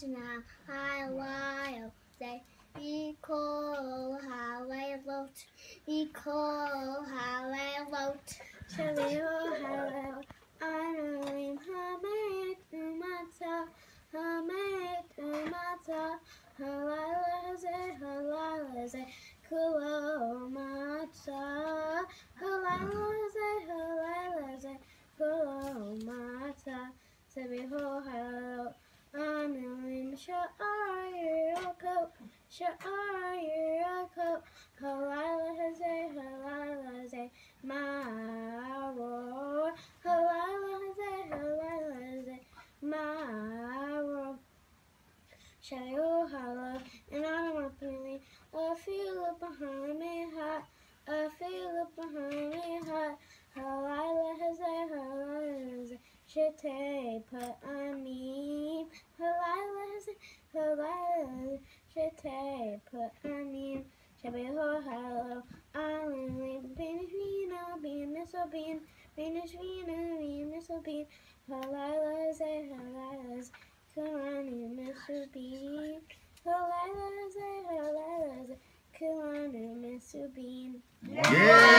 Krishna, Hallel, say, Equal, Hallelot, Equal, Hallelot, Shalil, Hallel, Anuim, Hamed, Umata, Hamed, Umata, Halalaze, Kulomata, Halalaze, Kulomata, Sabiho, Hallel, Anuim, Sha'ayirako, Sha'ayirako, Halalaze, Maro, Halalaze, Maro, Shayo Hala, and I'm openly, I feel it behind me hot, I feel it behind me hot, Halalaze, Shete, put on me, Halalaze, Shete, put on me, Shabiho Halo, Island, Banish Vino, Bean, Missile Bean, Banish Vino, Bean, Missile Bean, Halalaze, Kalani, Missile Bean, Halalaze, Kalani, Missile Bean. Yeah!